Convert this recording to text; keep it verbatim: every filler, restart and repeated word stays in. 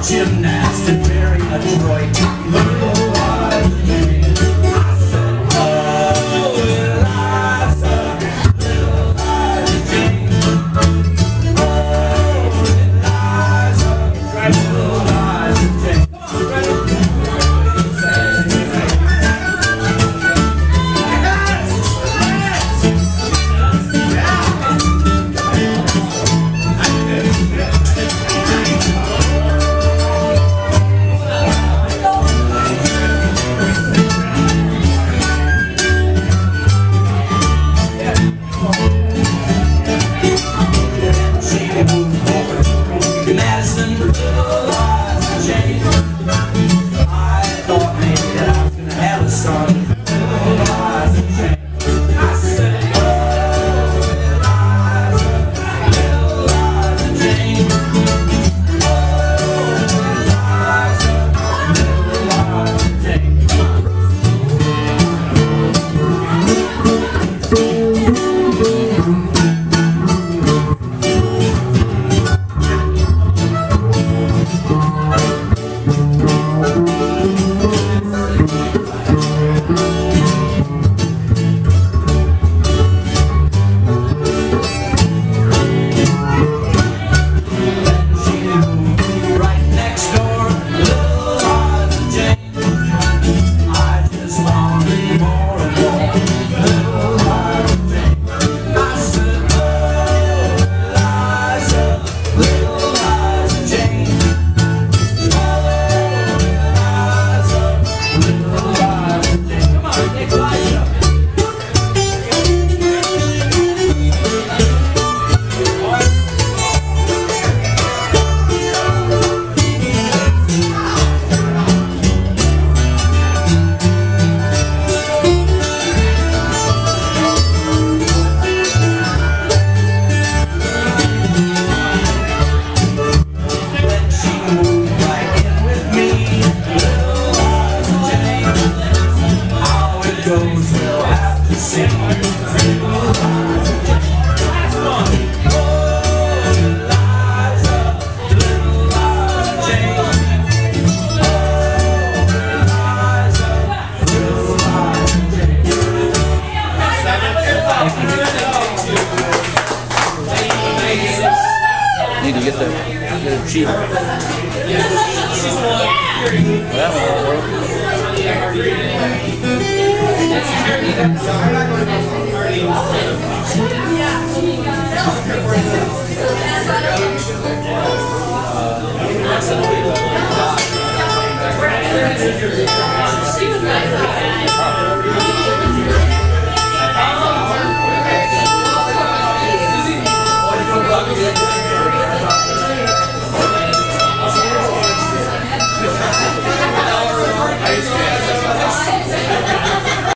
gymnast and very adroit. Little Liza Jane. I said, oh, Liza, little Liza Jane. Oh, Liza, little Liza Jane. Madison, little Liza Jane. I thought maybe that I was gonna have a son, little Liza Jane. I said, oh, Liza, little Liza Jane. Oh, Liza, little Liza Jane. We'll have to sing. Little Liza, oh, Liza, little Liza Jane. Oh, Liza, little Liza Jane. Need to get the, get a cheap. That one will work. Uh,